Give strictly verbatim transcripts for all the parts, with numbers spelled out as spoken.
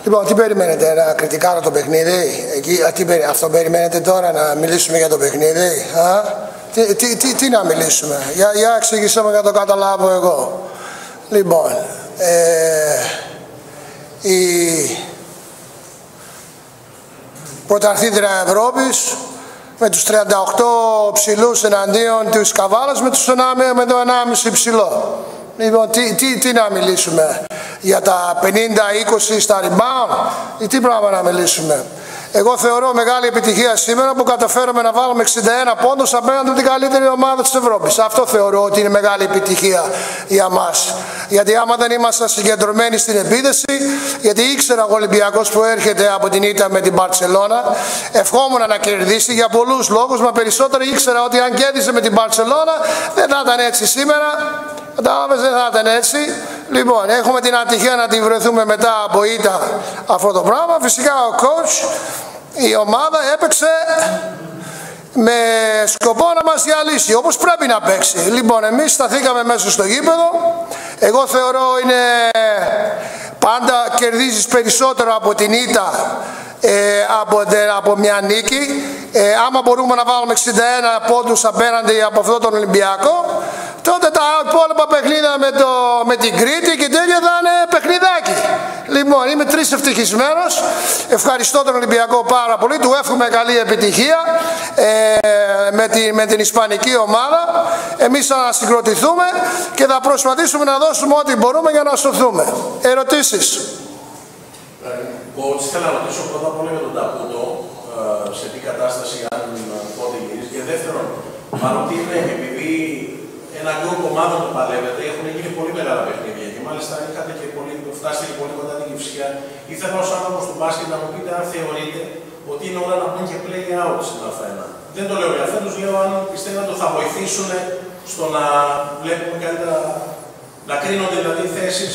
Λοιπόν, τι περιμένετε, να κριτικάρω το παιχνίδι, εκεί, α, τι, αυτό περιμένετε τώρα, να μιλήσουμε για το παιχνίδι, α? Τι, τι, τι, τι να μιλήσουμε, για, για εξηγήσέ μου για το καταλάβω εγώ. Λοιπόν, ε, η πρωταθλήτρια Ευρώπης με τους τριάντα οκτώ ψηλούς εναντίον της Καβάλας με, τους, με το ενάμιση ψηλό. Λοιπόν, τι, τι, τι να μιλήσουμε, για τα πενήντα είκοσι στα rebound ή τι πράγμα να μιλήσουμε. Εγώ θεωρώ μεγάλη επιτυχία σήμερα που καταφέραμε να βάλουμε εξήντα ένα πόντους απέναντι την καλύτερη ομάδα της Ευρώπης. Αυτό θεωρώ ότι είναι μεγάλη επιτυχία για μας. Γιατί άμα δεν ήμασταν συγκεντρωμένοι στην επίθεση, γιατί ήξερα ο Ολυμπιακός που έρχεται από την ήττα με την Μπαρτσελώνα, ευχόμουν να κερδίσει για πολλούς λόγους, μα περισσότερο ήξερα ότι αν κέρδισε με την Μπαρτσελώνα δεν θα ήταν έτσι σήμερα. Κατάλαβες, δεν θα ήταν έτσι. Λοιπόν, έχουμε την ατυχία να την βρεθούμε μετά από ήττα αυτό το πράγμα. Φυσικά ο coach, η ομάδα έπαιξε με σκοπό να μας διαλύσει, όπως πρέπει να παίξει. Λοιπόν, εμείς σταθήκαμε μέσα στο γήπεδο. Εγώ θεωρώ είναι πάντα κερδίζεις περισσότερο από την ήττα ε, από, από μια νίκη. Ε, άμα μπορούμε να βάλουμε εξήντα ένα πόντους απέναντι από αυτόν τον Ολυμπιακό, τότε τα υπόλοιπα παιχνίδια με, το, με την Κρήτη και τέτοια θα είναι παιχνιδάκι. Λοιπόν, είμαι τρεις ευτυχισμένος. Ευχαριστώ τον Ολυμπιακό πάρα πολύ. Του εύχομαι καλή επιτυχία ε, με, τη, με την Ισπανική ομάδα. Εμείς θα συγκροτηθούμε και θα προσπαθήσουμε να δώσουμε ό,τι μπορούμε για να σωθούμε. Ερωτήσεις. Εγώ ήθελα να ρωτήσω πρώτα απ' όλα για τον Ταπούτο, σε τι κατάσταση αν πότε γυρίζει. Και δεύτερον, μάλλον τι είναι, επειδή ένα γκρουπ ομάδων που παλεύετε έχουν γίνει πολύ μεγάλα παιχνίδια και μάλιστα είχατε και πολύ, φτάσετε και πολύ κοντά την Κυφσιά. Ήθελα ως άνθρωπος του μπάσκετ να μου πείτε αν θεωρείτε ότι είναι ώρα να μπουν και play out στην αφένα. Δεν το λέω για φέτος, λέω αν πιστεύετε ότι θα βοηθήσουν στο να βλέπουμε καλύτερα, να κρίνονται δηλαδή θέσεις.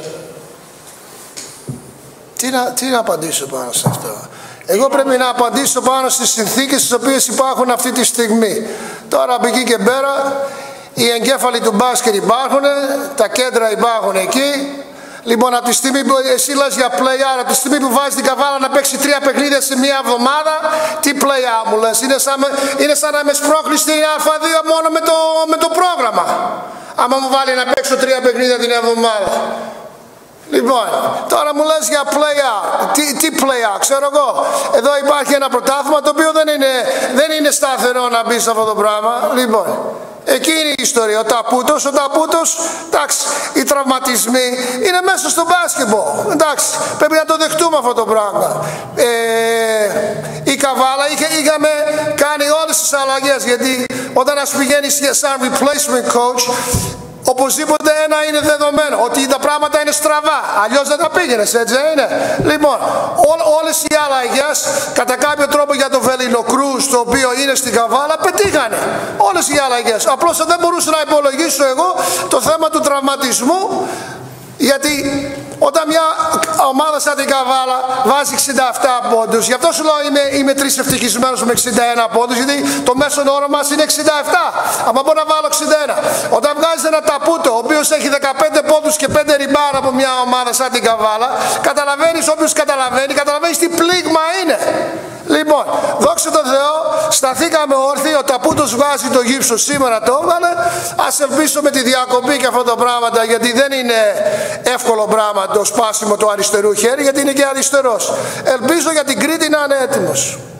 Τι να, τι να απαντήσω πάνω σε αυτό. Εγώ πρέπει να απαντήσω πάνω στις συνθήκες τις οποίες υπάρχουν αυτή τη στιγμή. Τώρα από εκεί και πέρα οι εγκέφαλοι του μπάσκετ υπάρχουν, τα κέντρα υπάρχουν εκεί. Λοιπόν, από τη στιγμή που εσύ λες για play-out, από τη στιγμή που βάζει την Καβάλα να παίξει τρία παιχνίδια σε μία εβδομάδα, τι play-out μου λες, είναι σαν, είναι σαν να με σπρώχνει στην Α δύο μόνο με το, με το πρόγραμμα. Άμα μου βάλει να παίξω τρία παιχνίδια την εβδομάδα. Λοιπόν, τώρα μου λες για play-out. Τι, τι play-out, ξέρω εγώ. Εδώ υπάρχει ένα πρωτάθλημα το οποίο δεν είναι, δεν είναι σταθερό να μπει σε αυτό το πράγμα. Λοιπόν, εκεί είναι η ιστορία. Ο Ταπούτος, ο Ταπούτος, εντάξει, οι τραυματισμοί είναι μέσα στο μπάσκετμπολ. Εντάξει, πρέπει να το δεχτούμε αυτό το πράγμα. Ε, η Καβάλα είχε, είχαμε κάνει όλες τις αλλαγές, γιατί όταν ας πηγαίνεις σαν replacement coach, οπωσδήποτε ένα είναι δεδομένο, ότι τα πράγματα είναι στραβά, αλλιώς δεν τα πήγαινες, έτσι είναι. Λοιπόν, ό, όλες οι αλλαγές κατά κάποιο τρόπο για το Βελίνο Κρούζ, το οποίο είναι στην Καβάλα, πετύχανε όλες οι αλλαγές. Απλώς δεν μπορούσα να υπολογίσω εγώ το θέμα του τραυματισμού, γιατί όταν μια ομάδα σαν την Καβάλα βάζει εξήντα επτά πόντους, γι' αυτό σου λέω είμαι, είμαι τρεις ευτυχισμένος με εξήντα ένα πόντους, γιατί το μέσον όρο μας είναι εξήντα επτά. Αλλά μπορώ να βάλω εξήντα ένα. Όταν βγάζεις ένα Ταπούτο, ο οποίος έχει δεκαπέντε πόντους και πέντε ριμπάουν από μια ομάδα σαν την Καβάλα, καταλαβαίνεις, όποιος καταλαβαίνει, καταλαβαίνεις τι πλήγμα είναι. Λοιπόν, δόξα τω Θεώ, σταθήκαμε όρθιοι, ο Ταπούτος βγάζει το γύψο, σήμερα το έβγαλε. Ας ελπίσω με τη διακοπή και αυτά τα πράγματα, γιατί δεν είναι εύκολο πράγμα το σπάσιμο του αριστερού χέρι, γιατί είναι και αριστερός. Ελπίζω για την Κρήτη να είναι έτοιμος.